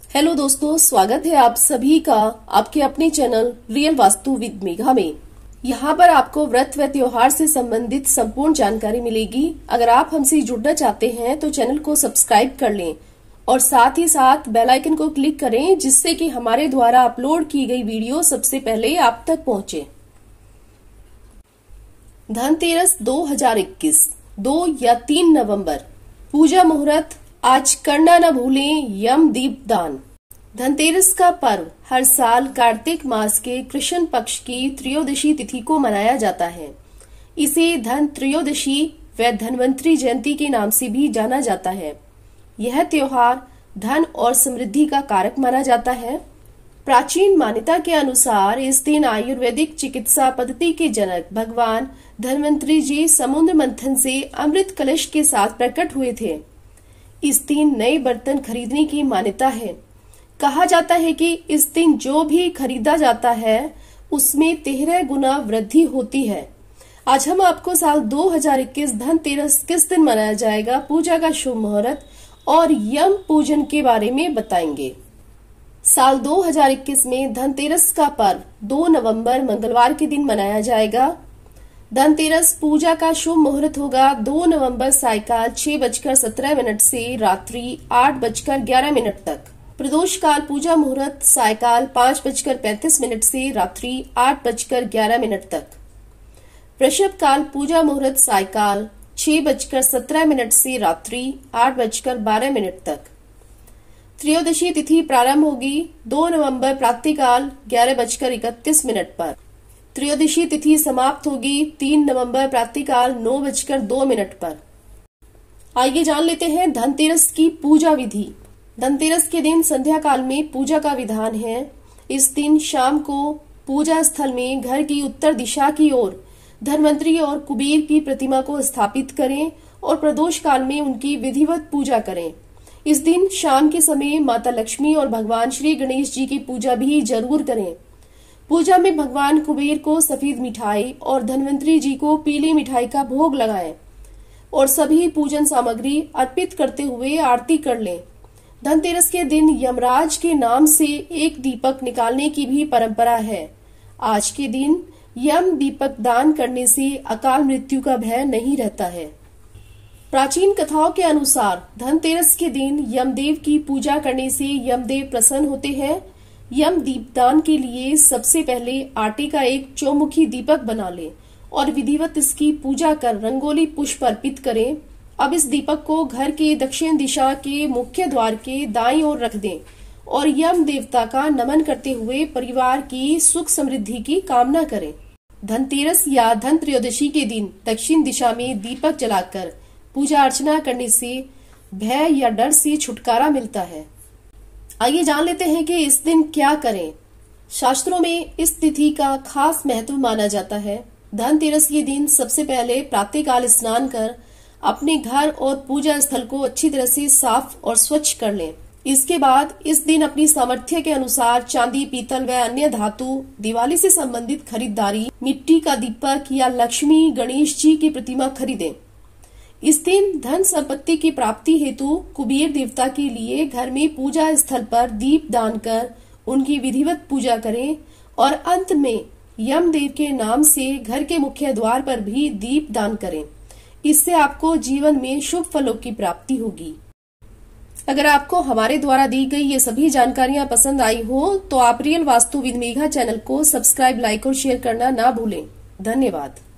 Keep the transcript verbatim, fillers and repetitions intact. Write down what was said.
Hello दोस्तों, स्वागत है आप सभी का आपके अपने channel real Vastu with Megha में। यहाँ पर आपको व्रत व त्योहार से संबंधित संपूर्ण जानकारी मिलेगी। अगर आप हमसे जुड़ना चाहते हैं तो चैनल को सब्सक्राइब कर लें और साथ ही साथ बेल आइकन को क्लिक करें, जिससे कि हमारे द्वारा अपलोड की गई वीडियो सबसे पहले आप तक पहुंचे। धनतेरस दो हज़ार इक्कीस दो या तीन नवंबर। पूजा मुहूर्त आज करना न भूलें यम दीप दान। धनतेरस का पर्व हर साल कार्तिक मास के कृष्ण पक्ष की त्रयोदशी तिथि को मनाया जाता है। इसे धन त्रयोदशी व धनवंतरी जयंती के नाम से भी जाना जाता है। यह त्योहार धन और समृद्धि का कारक माना जाता है। प्राचीन मान्यता के अनुसार इस दिन आयुर्वेदिक चिकित्सा पद्धति के जनक भगवान धनवंतरी जी समुद्र मंथन से अमृत कलश के साथ प्रकट हुए थे। इस दिन नए बर्तन खरीदने की मान्यता है। कहा जाता है कि इस दिन जो भी खरीदा जाता है उसमें तेरह गुना वृद्धि होती है। आज हम आपको साल दो हज़ार इक्कीस धनतेरस किस दिन मनाया जाएगा, पूजा का शुभ मुहूर्त और यम पूजन के बारे में बताएंगे। साल दो हज़ार इक्कीस में धनतेरस का पर्व दो नवंबर मंगलवार के दिन मनाया जाएगा। धनतेरस पूजा का शुभ मुहूर्त होगा दो नवंबर सायकाल छह बजकर सत्रह मिनट से रात्रि आठ बजकर ग्यारह मिनट तक। प्रदोष काल पूजा मुहूर्त सायकाल पाँच बजकर पैंतीस मिनट से रात्रि आठ बजकर ग्यारह मिनट तक। वृषभ काल पूजा मुहूर्त सायकाल छह बजकर सत्रह मिनट से रात्रि आठ बजकर बारह मिनट तक। त्रयोदशी तिथि प्रारंभ होगी दो नवंबर प्रातःकाल ग्यारह बजकर इकतीस मिनट पर। त्रयोदशी तिथि समाप्त होगी तीन नवंबर प्रातःकाल नौ बजकर दो मिनट पर। आइए जान लेते हैं धनतेरस की पूजा विधि। धनतेरस के दिन संध्या काल में पूजा का विधान है। इस दिन शाम को पूजा स्थल में घर की उत्तर दिशा की ओर धनवंतरी और कुबेर की प्रतिमा को स्थापित करें और प्रदोष काल में उनकी विधिवत पूजा करें। इस दिन शाम के समय माता लक्ष्मी और भगवान श्री गणेश जी की पूजा भी जरूर करें। पूजा में भगवान कुबेर को सफेद मिठाई और धनवंतरी जी को पीली मिठाई का भोग लगाएं और सभी पूजन सामग्री अर्पित करते हुए आरती कर लें। धनतेरस के दिन यमराज के नाम से एक दीपक निकालने की भी परंपरा है। आज के दिन यम दीपक दान करने से अकाल मृत्यु का भय नहीं रहता है। प्राचीन कथाओं के अनुसार धनतेरस के दिन यमदेव की पूजा करने से यमदेव प्रसन्न होते हैं। यम दीपदान के लिए सबसे पहले आटे का एक चौमुखी दीपक बना लें और विधिवत इसकी पूजा कर रंगोली पुष्प अर्पित करें। अब इस दीपक को घर के दक्षिण दिशा के मुख्य द्वार के दाईं ओर रख दें और यम देवता का नमन करते हुए परिवार की सुख समृद्धि की कामना करें। धनतेरस या धन त्रयोदशी के दिन दक्षिण दिशा में दीपक जलाकर पूजा अर्चना करने से भय या डर से छुटकारा मिलता है। आइए जान लेते हैं कि इस दिन क्या करें। शास्त्रों में इस तिथि का खास महत्व माना जाता है। धनतेरस के दिन सबसे पहले प्रातःकाल स्नान कर अपने घर और पूजा स्थल को अच्छी तरह से साफ और स्वच्छ कर लें। इसके बाद इस दिन अपनी सामर्थ्य के अनुसार चांदी, पीतल व अन्य धातु, दिवाली से संबंधित खरीदारी, मिट्टी का दीपक या लक्ष्मी गणेश जी की प्रतिमा खरीदें। इस दिन धन संपत्ति की प्राप्ति हेतु कुबेर देवता के लिए घर में पूजा स्थल पर दीप दान कर उनकी विधिवत पूजा करें और अंत में यमदेव के नाम से घर के मुख्य द्वार पर भी दीप दान करें। इससे आपको जीवन में शुभ फलों की प्राप्ति होगी। अगर आपको हमारे द्वारा दी गई ये सभी जानकारियां पसंद आई हो तो आप real Vastu with Megha channel को सब्सक्राइब, लाइक और शेयर करना ना भूलें। धन्यवाद।